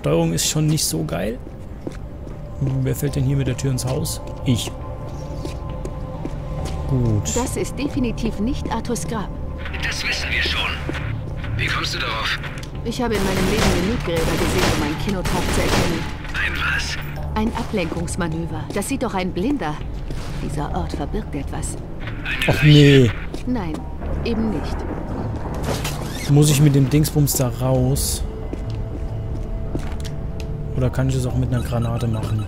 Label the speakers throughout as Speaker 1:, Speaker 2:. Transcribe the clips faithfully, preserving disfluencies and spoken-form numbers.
Speaker 1: Steuerung ist schon nicht so geil. Wer fällt denn hier mit der Tür ins Haus? Ich. Gut.
Speaker 2: Das ist definitiv nicht Arthurs Grab.
Speaker 3: Das wissen wir schon. Wie kommst du darauf?
Speaker 2: Ich habe in meinem Leben genug Gräber gesehen, um ein Kinotag zu erkennen.
Speaker 3: Ein was?
Speaker 2: Ein Ablenkungsmanöver. Das sieht doch ein Blinder. Dieser Ort verbirgt etwas.
Speaker 1: Ach nee.
Speaker 2: Nein, eben nicht.
Speaker 1: Muss ich mit dem Dingsbums da raus? Oder kann ich es auch mit einer Granate machen?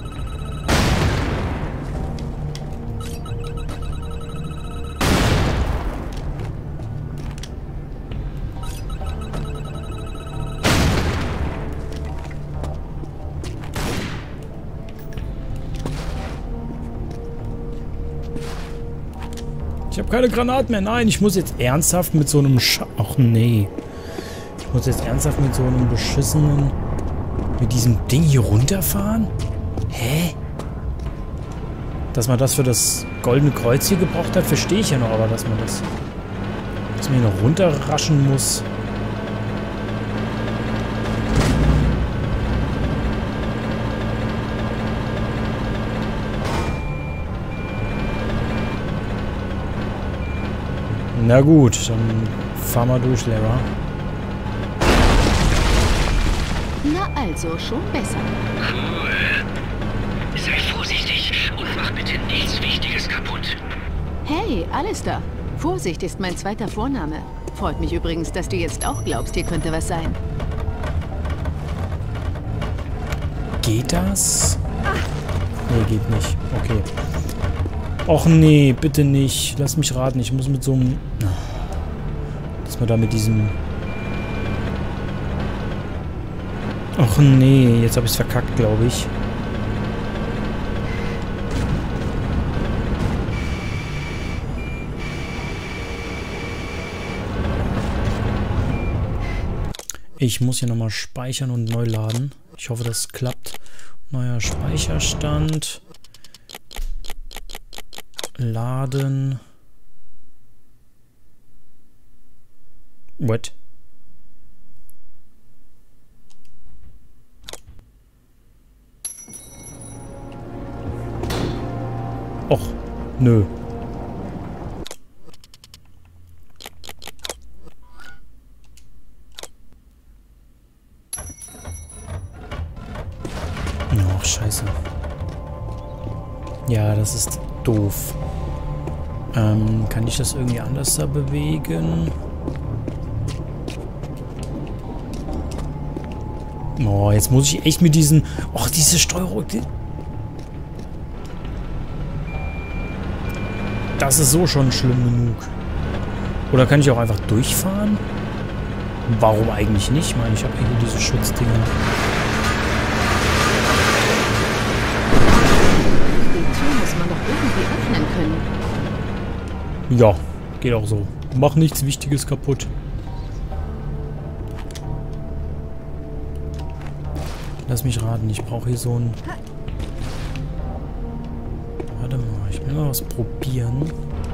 Speaker 1: Ich habe keine Granaten mehr. Nein, ich muss jetzt ernsthaft mit so einem Sch... Ach nee. Ich muss jetzt ernsthaft mit so einem beschissenen... Mit diesem Ding hier runterfahren? Hä? Dass man das für das Goldene Kreuz hier gebraucht hat, verstehe ich ja noch. Aber dass man das... Dass man hier noch runterraschen muss... Na gut, dann fahr mal durch, Lara.
Speaker 2: Na also, schon besser.
Speaker 3: Cool. Sei vorsichtig und mach bitte nichts Wichtiges kaputt.
Speaker 2: Hey, Alistair. Vorsicht ist mein zweiter Vorname. Freut mich übrigens, dass du jetzt auch glaubst, hier könnte was sein.
Speaker 1: Geht das? Nee, geht nicht. Okay. Och nee, bitte nicht. Lass mich raten. Ich muss mit so einem... Dass man da mit diesem... Och nee, jetzt habe ich es verkackt, glaube ich. Ich muss hier nochmal speichern und neu laden. Ich hoffe, das klappt. Neuer Speicherstand. Laden. What? Och, nö. Och, scheiße. Ja, das ist doof. Ähm, kann ich das irgendwie anders da bewegen? Oh, jetzt muss ich echt mit diesen... Och, diese Steuerung... Die das ist so schon schlimm genug. Oder kann ich auch einfach durchfahren? Warum eigentlich nicht? Ich meine, ich habe hier diese Schutzdinger.
Speaker 2: Die Tür muss man doch irgendwie öffnen können.
Speaker 1: Ja, geht auch so. Mach nichts Wichtiges kaputt. Lass mich raten, ich brauche hier so ein... Warte mal, ich will mal was probieren.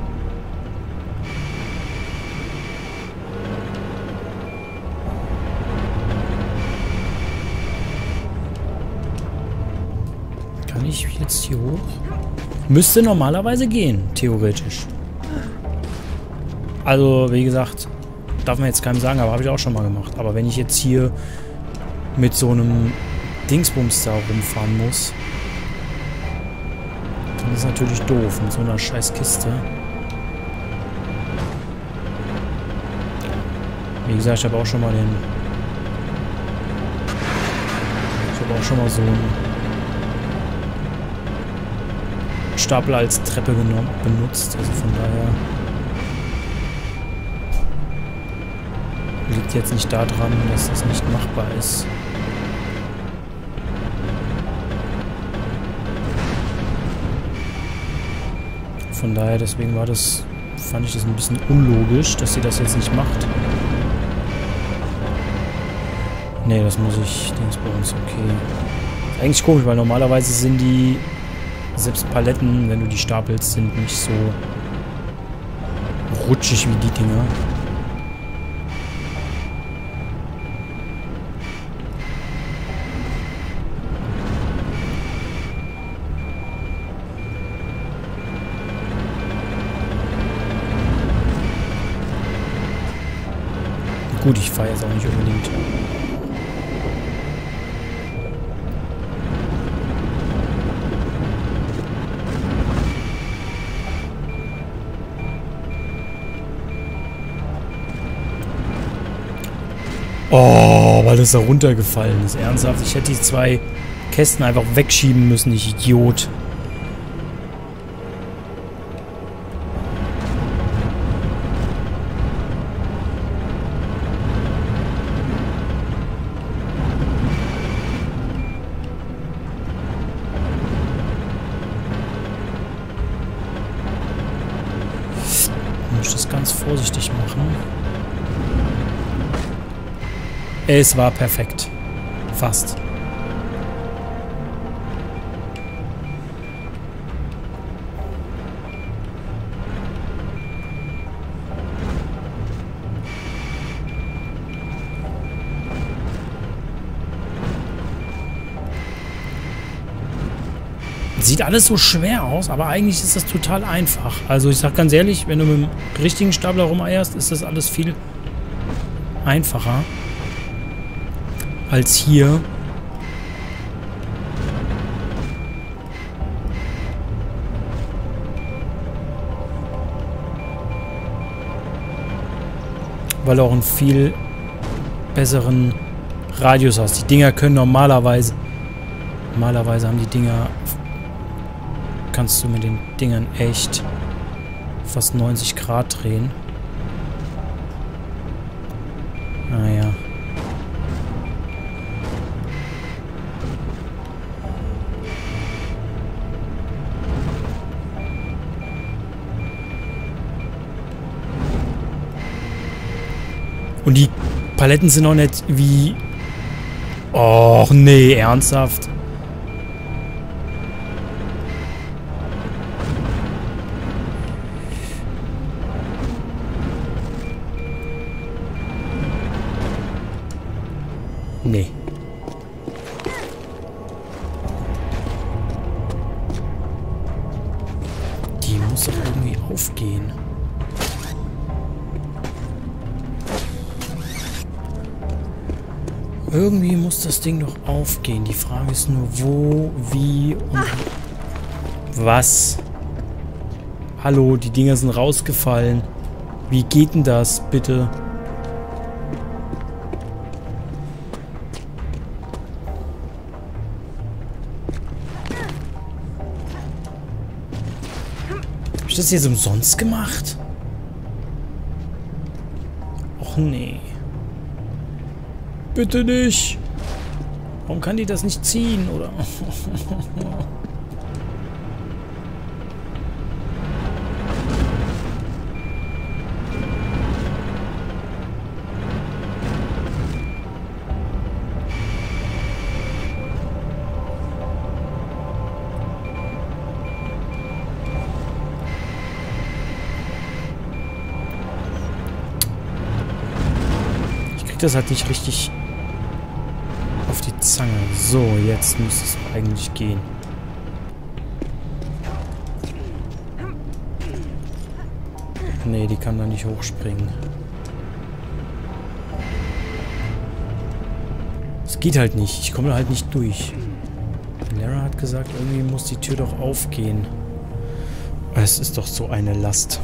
Speaker 1: Kann ich jetzt hier hoch? Müsste normalerweise gehen, theoretisch. Also, wie gesagt, darf man jetzt keinem sagen, aber habe ich auch schon mal gemacht. Aber wenn ich jetzt hier mit so einem Dingsbums da rumfahren muss, dann ist natürlich doof mit so einer scheiß Kiste. Wie gesagt, ich habe auch schon mal den... Ich habe auch schon mal so einen Stapel als Treppe genommen, benutzt. Also von daher... Liegt jetzt nicht daran, dass das nicht machbar ist. Von daher, deswegen war das, fand ich das ein bisschen unlogisch, dass sie das jetzt nicht macht. Nee, das muss ich, Dings bei uns, okay. Ist eigentlich komisch, weil normalerweise sind die, selbst Paletten, wenn du die stapelst, sind nicht so rutschig wie die Dinger. Gut, ich fahre jetzt auch nicht unbedingt. Oh, weil das da runtergefallen ist. Ernsthaft, ich hätte die zwei Kästen einfach wegschieben müssen, ich Idiot. Ich muss das ganz vorsichtig machen. Es war perfekt. Fast. Sieht alles so schwer aus, aber eigentlich ist das total einfach. Also ich sag ganz ehrlich, wenn du mit dem richtigen Stapler rumeierst, ist das alles viel einfacher als hier. Weil du auch einen viel besseren Radius hast. Die Dinger können normalerweise normalerweise haben die Dinger kannst du mit den Dingern echt fast neunzig Grad drehen. Naja. Und die Paletten sind auch nicht wie... Och, nee, ernsthaft. Nee. Die muss doch irgendwie aufgehen. Irgendwie muss das Ding doch aufgehen. Die Frage ist nur, wo, wie und was. Hallo, die Dinger sind rausgefallen. Wie geht denn das, bitte? Hab ich das jetzt umsonst gemacht? Och nee. Bitte nicht. Warum kann die das nicht ziehen, oder? Ich krieg das halt nicht richtig auf die Zange. So, jetzt müsste es eigentlich gehen. Nee, die kann da nicht hochspringen. Es geht halt nicht. Ich komme da halt nicht durch. Lara hat gesagt, irgendwie muss die Tür doch aufgehen. Es ist doch so eine Last.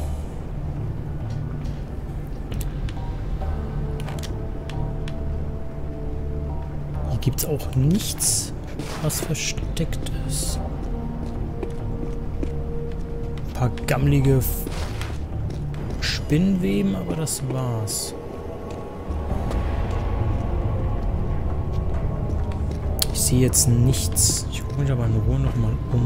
Speaker 1: Gibt es auch nichts, was versteckt ist. Ein paar gammelige Spinnweben, aber das war's. Ich sehe jetzt nichts. Ich gucke mich aber in Ruhe nochmal um.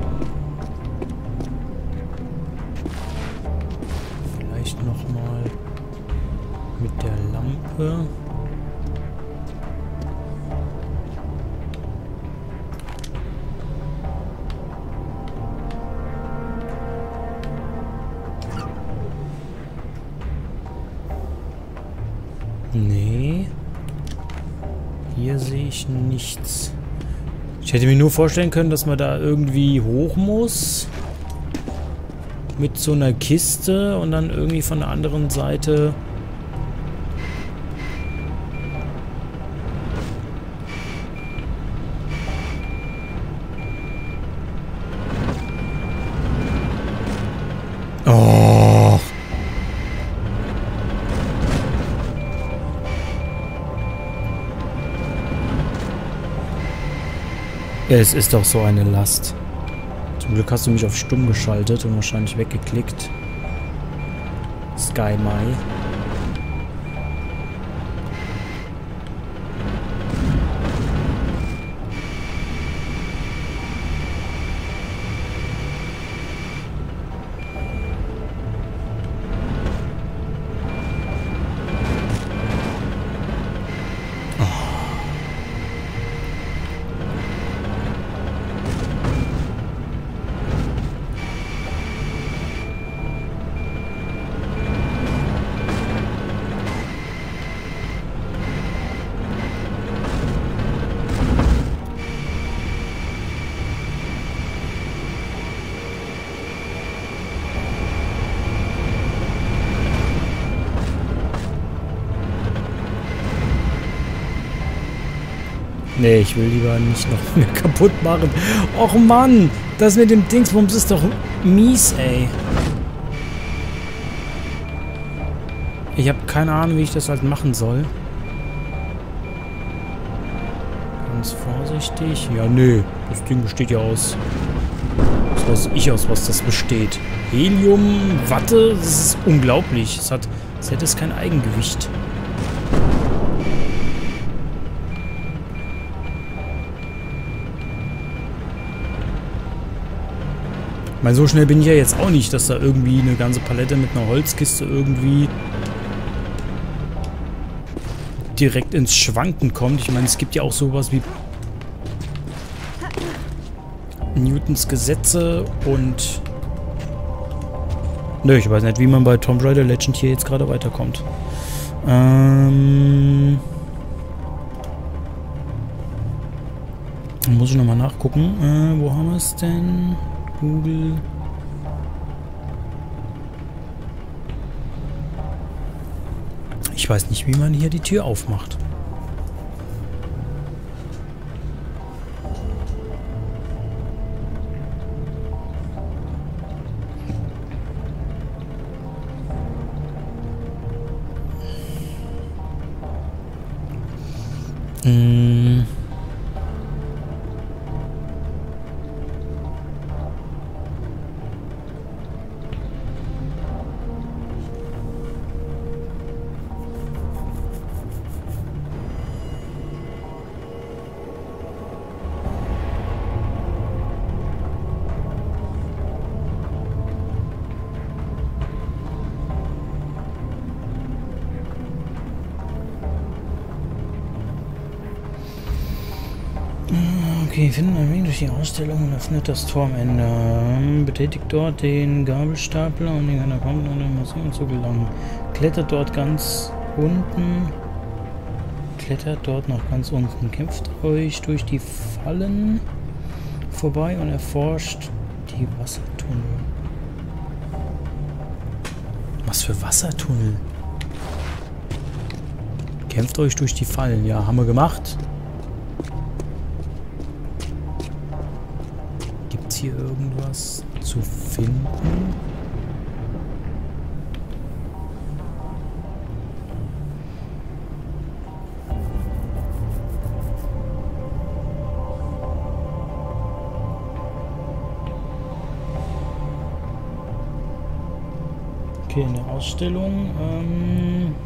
Speaker 1: Vielleicht nochmal mit der Lampe. Nee. Hier sehe ich nichts. Ich hätte mir nur vorstellen können, dass man da irgendwie hoch muss. Mit so einer Kiste und dann irgendwie von der anderen Seite Es ist doch so eine Last. Zum Glück hast du mich auf stumm geschaltet und wahrscheinlich weggeklickt. Sky Mai. Nee, ich will lieber nicht noch mehr kaputt machen. Och Mann, das mit dem Dingsbums ist doch mies, ey. Ich habe keine Ahnung, wie ich das halt machen soll. Ganz vorsichtig. Ja, nee, das Ding besteht ja aus... Was weiß ich aus, was das besteht? Helium, Watte, das ist unglaublich. Es hat... Es hätte es kein Eigengewicht. Ich meine, so schnell bin ich ja jetzt auch nicht, dass da irgendwie eine ganze Palette mit einer Holzkiste irgendwie direkt ins Schwanken kommt. Ich meine, es gibt ja auch sowas wie Newtons Gesetze und... Nö, ich weiß nicht, wie man bei Tomb Raider Legend hier jetzt gerade weiterkommt. Ähm... Muss ich nochmal nachgucken. Äh, wo haben wir es denn? Google. Ich weiß nicht, wie man hier die Tür aufmacht. Hm. Okay, finden einen Weg durch die Ausstellung und öffnet das Tor am Ende. Betätigt dort den Gabelstapler, um den Katakomben und den Museum zu gelangen. Klettert dort ganz unten. Klettert dort noch ganz unten. Kämpft euch durch die Fallen vorbei und erforscht die Wassertunnel. Was für Wassertunnel? Kämpft euch durch die Fallen. Ja, haben wir gemacht. Hier irgendwas zu finden? Okay, in der Ausstellung. Ähm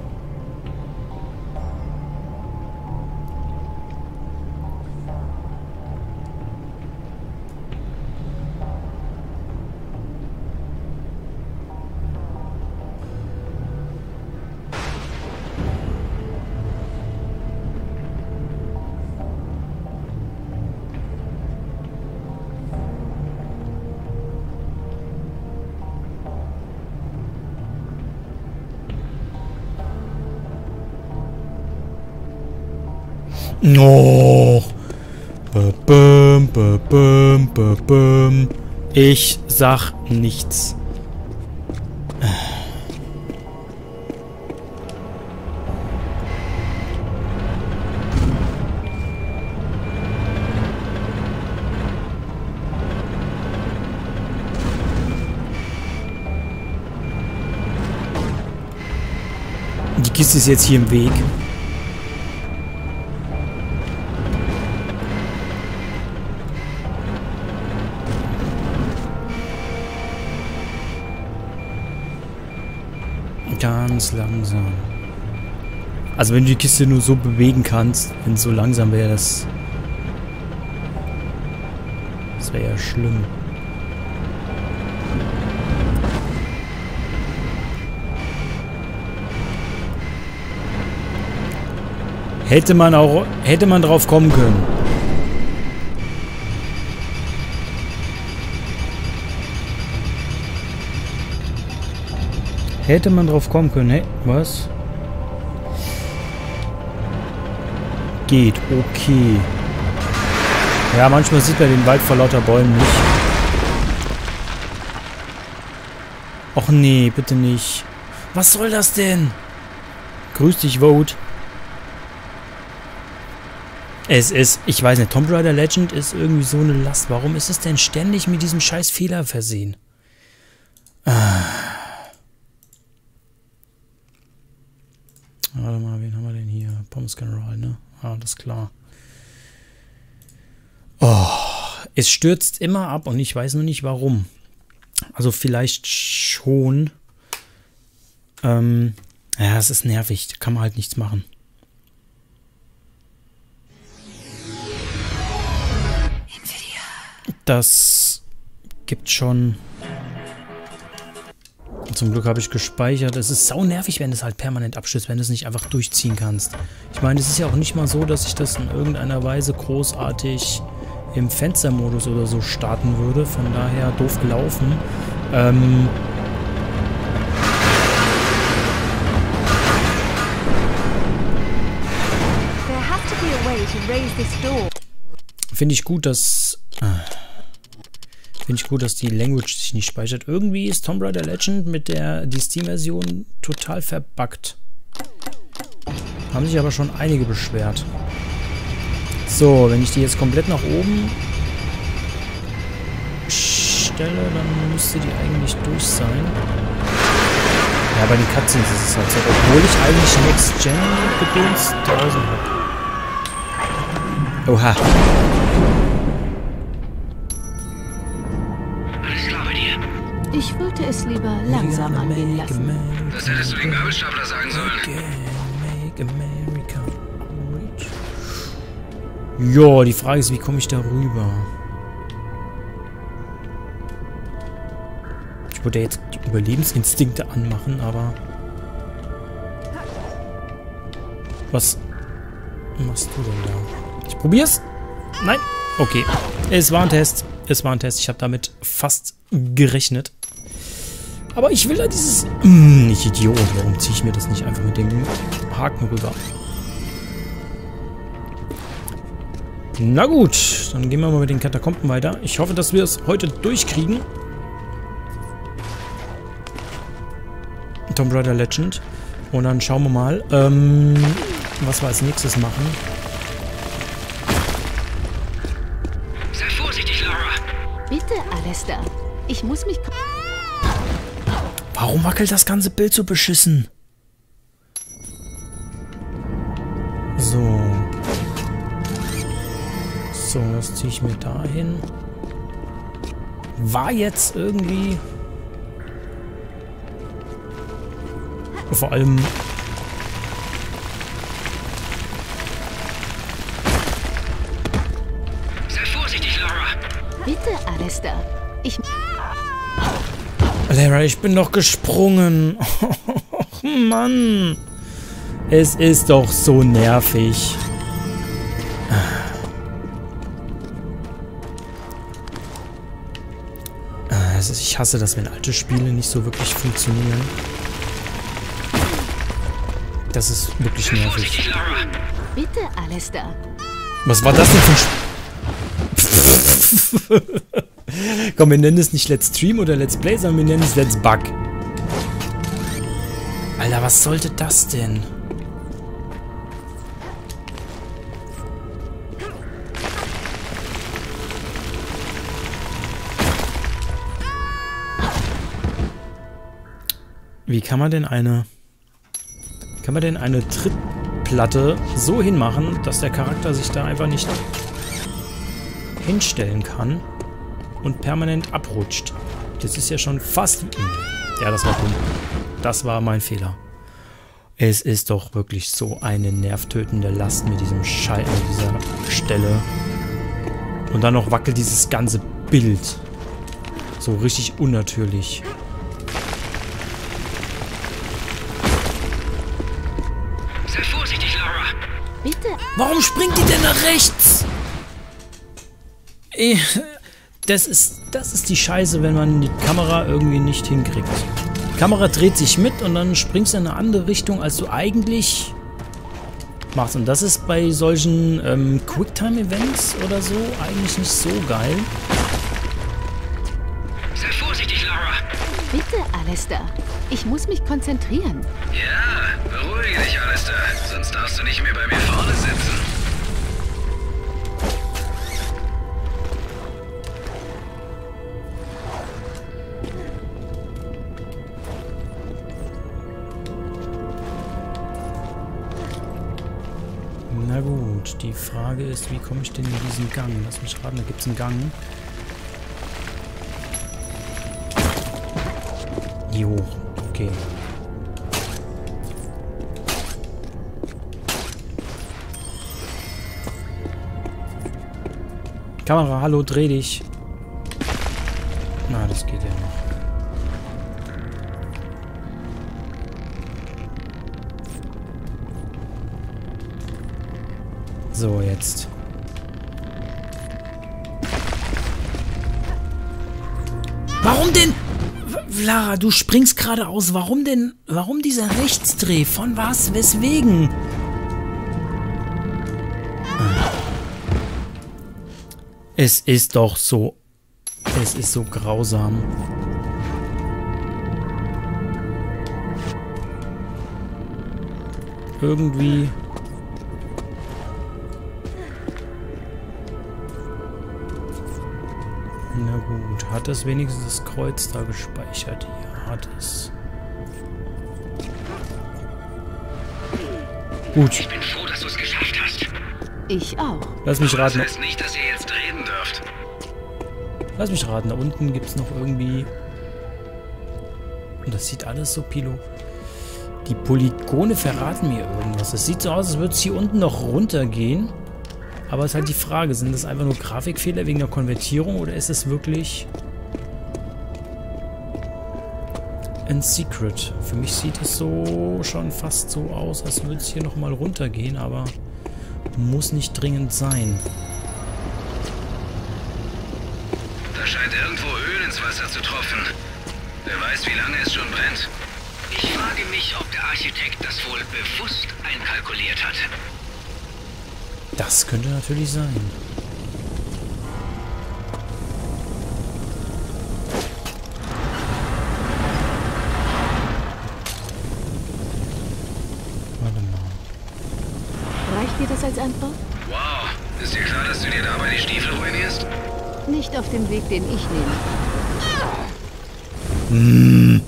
Speaker 1: Oh. Ba-bum, ba-bum, ba-bum. Ich sag nichts. Die Kiste ist jetzt hier im Weg. ganz langsam. Also wenn du die Kiste nur so bewegen kannst, wenn es so langsam wäre, das... Das wäre ja schlimm. Hätte man auch... Hätte man drauf kommen können. Hätte man drauf kommen können. Hey, was? Geht, okay. Ja, manchmal sieht man den Wald vor lauter Bäumen nicht. Och nee, bitte nicht. Was soll das denn? Grüß dich, Vote. Es ist, ich weiß nicht, Tomb Raider Legend ist irgendwie so eine Last. Warum ist es denn ständig mit diesem scheiß Fehler versehen? Ah. Warte mal, wen haben wir denn hier? Pommes General, ne? Ah, das ist klar. Oh, es stürzt immer ab und ich weiß nur nicht warum. Also vielleicht schon. Ähm, ja, es ist nervig. Da kann man halt nichts machen. Das gibt schon... Zum Glück habe ich gespeichert. Es ist sau nervig, wenn es halt permanent abstürzt, wenn du es nicht einfach durchziehen kannst. Ich meine, es ist ja auch nicht mal so, dass ich das in irgendeiner Weise großartig im Fenstermodus oder so starten würde. Von daher doof gelaufen. Ähm... Finde ich gut, dass... Finde ich gut, dass die Language sich nicht speichert. Irgendwie ist Tomb Raider Legend mit der die Steam-Version total verbuggt. Haben sich aber schon einige beschwert. So, wenn ich die jetzt komplett nach oben stelle, dann müsste die eigentlich durch sein. Ja, bei den Cutscenes ist es halt so. Obwohl ich eigentlich Next-Gen-Gedöns draußen habe. Oha.
Speaker 2: Ich wollte es lieber langsam angehen lassen.
Speaker 3: Das hättest du den Gabelstapler sagen sollen.
Speaker 1: Jo, die Frage ist, wie komme ich da rüber? Ich würde ja jetzt die Überlebensinstinkte anmachen, aber... Was machst du denn da? Ich probier's. Nein. Okay. Es war ein Test. Es war ein Test. Ich habe damit fast gerechnet. Aber ich will da dieses... Hm, ich Idiot. Warum ziehe ich mir das nicht einfach mit dem Haken rüber? Na gut. Dann gehen wir mal mit den Katakomben weiter. Ich hoffe, dass wir es heute durchkriegen. Tomb Raider Legend. Und dann schauen wir mal, ähm, was wir als nächstes machen.
Speaker 3: Sei vorsichtig, Lara.
Speaker 2: Bitte, Alistair. Ich muss mich...
Speaker 1: Warum wackelt das ganze Bild so beschissen? So. So, das ziehe ich mir da hin. War jetzt irgendwie... Vor allem...
Speaker 3: Sei vorsichtig, Lara.
Speaker 2: Bitte, Alistair. Ich...
Speaker 1: Lara, ich bin doch gesprungen. Och, Mann. Es ist doch so nervig. Also ich hasse das, wenn alte Spiele nicht so wirklich funktionieren. Das ist wirklich nervig.
Speaker 2: Bitte, Alistair.
Speaker 1: Was war das denn für ein Sp Komm, wir nennen es nicht Let's Stream oder Let's Play, sondern wir nennen es Let's Bug. Alter, was sollte das denn? Wie kann man denn eine... Kann man denn eine Trittplatte so hinmachen, dass der Charakter sich da einfach nicht hinstellen kann und permanent abrutscht? Das ist ja schon fast... Ja, das war dumm. Das war mein Fehler. Es ist doch wirklich so eine nervtötende Last mit diesem Schall an dieser Stelle. Und dann noch wackelt dieses ganze Bild. So richtig unnatürlich.
Speaker 3: Sei vorsichtig, Lara.
Speaker 2: Bitte.
Speaker 1: Warum springt die denn nach rechts? Eh, Das ist, das ist die Scheiße, wenn man die Kamera irgendwie nicht hinkriegt. Die Kamera dreht sich mit und dann springst du in eine andere Richtung, als du eigentlich machst. Und das ist bei solchen ähm, Quicktime-Events oder so eigentlich nicht so geil.
Speaker 3: Sei vorsichtig, Lara.
Speaker 2: Bitte, Alistair. Ich muss mich konzentrieren.
Speaker 3: Ja, beruhige dich, Alistair. Sonst darfst du nicht mehr bei mir vorne sitzen.
Speaker 1: Na gut, die Frage ist, wie komme ich denn in diesen Gang? Lass mich raten, da gibt es einen Gang. Hier hoch, okay. Kamera, hallo, dreh dich. Na, das geht ja noch. So, jetzt. Warum denn? Lara, du springst geradeaus. Warum denn? Warum dieser Rechtsdreh? Von was? Weswegen? Es ist doch so. Es ist so grausam. Irgendwie. Na gut, hat es wenigstens das Kreuz da gespeichert? Ja, hat es. Gut.
Speaker 3: Ich bin froh, dass du es geschafft hast.
Speaker 2: Ich auch.
Speaker 1: Lass mich raten.
Speaker 3: Das heißt nicht, dass ihr jetzt reden dürft.
Speaker 1: Lass mich raten, da unten gibt es noch irgendwie... Und das sieht alles so pilo... Die Polygone verraten mir irgendwas. Es sieht so aus, als würde es hier unten noch runtergehen. Aber es ist halt die Frage, sind das einfach nur Grafikfehler wegen der Konvertierung oder ist es wirklich ein Secret? Für mich sieht es so schon fast so aus, als würde es hier nochmal runtergehen, aber muss nicht dringend sein.
Speaker 3: Da scheint irgendwo Öl ins Wasser zu tropfen. Wer weiß, wie lange es schon brennt. Ich frage mich, ob der Architekt das wohl bewusst einkalkuliert hat.
Speaker 1: Das könnte natürlich sein. Warte mal.
Speaker 2: Reicht dir das als Antwort?
Speaker 3: Wow, ist dir klar, dass du dir dabei die Stiefel ruinierst?
Speaker 2: Nicht auf dem Weg, den ich nehme.
Speaker 1: Hm.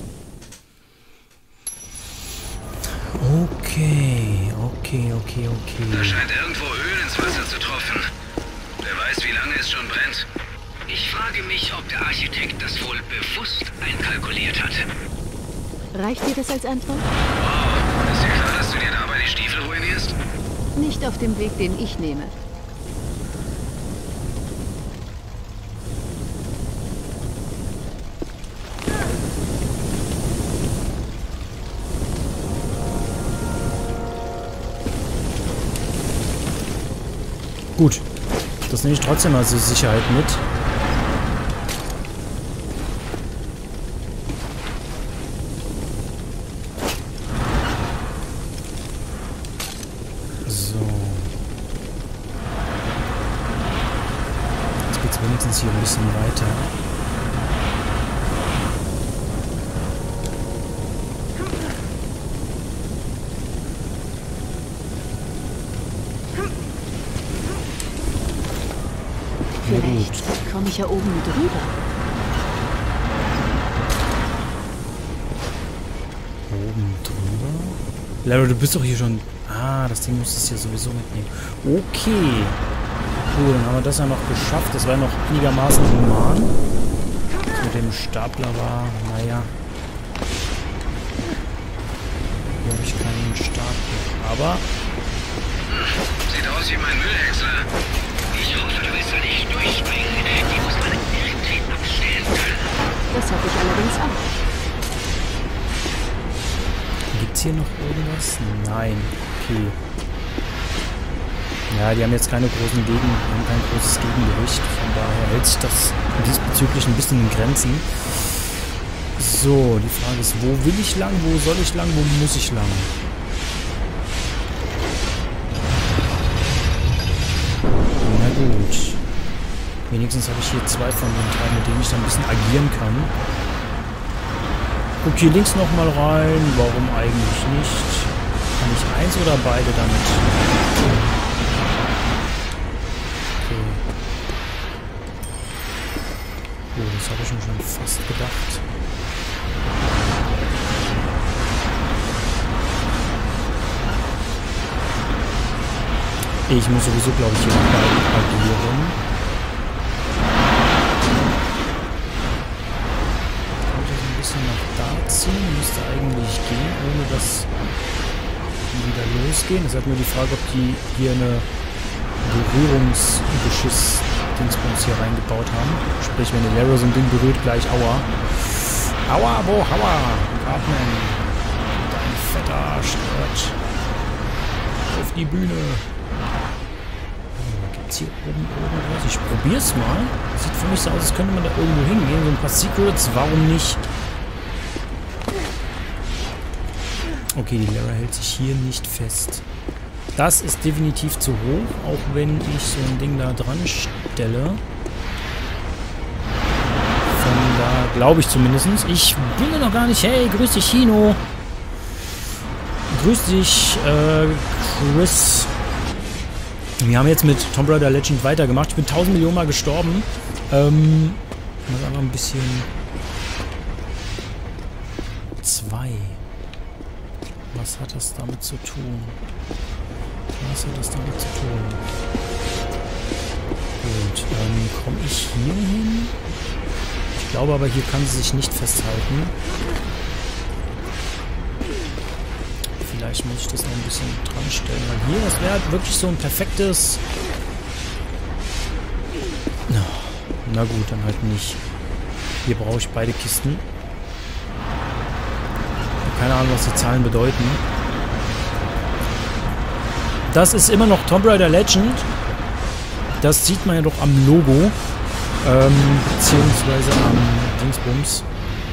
Speaker 1: Okay, okay, okay, okay.
Speaker 3: Da scheint irgendwo Öl ins Wasser zu tropfen. Wer weiß, wie lange es schon brennt. Ich frage mich, ob der Architekt das wohl bewusst einkalkuliert hat.
Speaker 2: Reicht dir das als Antwort?
Speaker 3: Wow, ist dir klar, dass du dir dabei die Stiefel ruinierst?
Speaker 2: Nicht auf dem Weg, den ich nehme.
Speaker 1: Gut, das nehme ich trotzdem als Sicherheit mit. So. Jetzt geht es wenigstens hier ein bisschen weiter.
Speaker 2: Vielleicht komme ich ja oben drüber.
Speaker 1: Oben drüber? Lara, du bist doch hier schon... Ah, das Ding musst du hier sowieso mitnehmen. Okay. Cool, dann haben wir das ja noch geschafft. Das war noch einigermaßen human. Das mit dem Stapler war, naja. Hier habe ich keinen Startblick. Aber...
Speaker 3: Sieht aus wie mein Müllhäcksler. Ich hoffe, du willst da nicht durchspringen. Die muss man irgendwie abstellen können.
Speaker 2: Das hoffe ich allerdings auch.
Speaker 1: Gibt es hier noch irgendwas? Nein. Okay. Ja, die haben jetzt keine großen Gegen... haben kein großes Gegengewicht. Von daher hält sich das diesbezüglich ein bisschen in Grenzen. So, die Frage ist, wo will ich lang? Wo soll ich lang? Wo muss ich lang? Na gut. Wenigstens habe ich hier zwei von den Teilen, mit denen ich dann ein bisschen agieren kann. Guck hier links nochmal rein. Warum eigentlich nicht? Kann ich eins oder beide damit? Okay. Oh, das habe ich mir schon fast gedacht. Ich muss sowieso, glaube ich, hier mit beiden agieren. Kann ich das ein bisschen nach da ziehen? Müsste eigentlich gehen, ohne dass die wieder losgehen. Es ist halt nur die Frage, ob die hier eine Berührungsbeschiss-Dingsbums hier reingebaut haben. Sprich, wenn der Lara so ein Ding berührt, gleich Aua. Aua, wo, Aua! Cartman! Dein fetter Stört! Auf die Bühne! Hier oben irgendwas. Ich probier's mal. Sieht für mich so aus, als könnte man da irgendwo hingehen. So ein paar Secrets, warum nicht? Okay, die Lara hält sich hier nicht fest. Das ist definitiv zu hoch, auch wenn ich so ein Ding da dran stelle. Von da glaube ich zumindest. Ich bin ja noch gar nicht. Hey, grüß dich, Chino. Grüß dich, äh, Chris. Wir haben jetzt mit Tomb Raider Legend weitergemacht. Ich bin tausend Millionen Mal gestorben. Ähm, ich muss einfach ein bisschen... Zwei. Was hat das damit zu tun? Was hat das damit zu tun? Gut, ähm, komme ich hier hin? Ich glaube aber, hier kann sie sich nicht festhalten. Vielleicht muss ich das noch ein bisschen dran stellen, weil hier, das wäre halt wirklich so ein perfektes... Na, na gut, dann halt nicht. Hier brauche ich beide Kisten. Keine Ahnung, was die Zahlen bedeuten. Das ist immer noch Tomb Raider Legend. Das sieht man ja doch am Logo. Ähm, beziehungsweise am Dingsbums.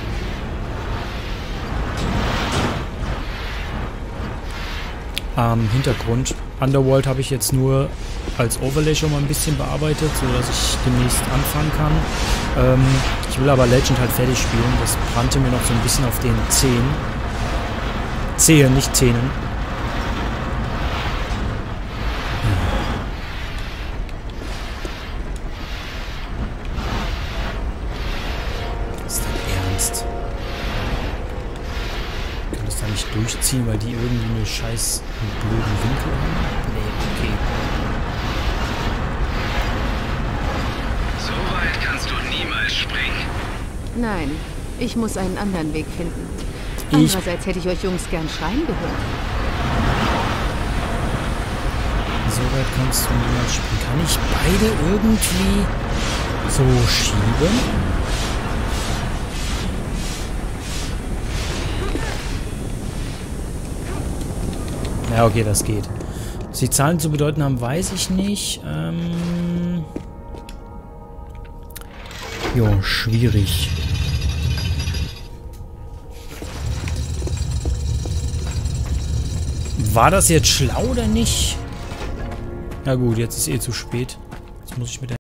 Speaker 1: Am Hintergrund. Underworld habe ich jetzt nur als Overlay schon mal ein bisschen bearbeitet, sodass ich demnächst anfangen kann. Ähm, ich will aber Legend halt fertig spielen. Das brannte mir noch so ein bisschen auf den Zehen. Zehen, nicht Zähnen. Ist das ernst? Ich kann das da nicht durchziehen, weil die irgendwie eine scheiß blöden Winkel haben? Nee, okay.
Speaker 3: So weit kannst du niemals springen.
Speaker 2: Nein, ich muss einen anderen Weg finden.
Speaker 1: Ich
Speaker 2: Andererseits hätte ich euch Jungs gern schreien gehört.
Speaker 1: So weit kannst du niemals springen. Kann ich beide irgendwie so schieben? Ja, okay, das geht. Was die Zahlen zu bedeuten haben, weiß ich nicht. Ähm jo, schwierig. War das jetzt schlau oder nicht? Na gut, jetzt ist eh zu spät. Jetzt muss ich mit der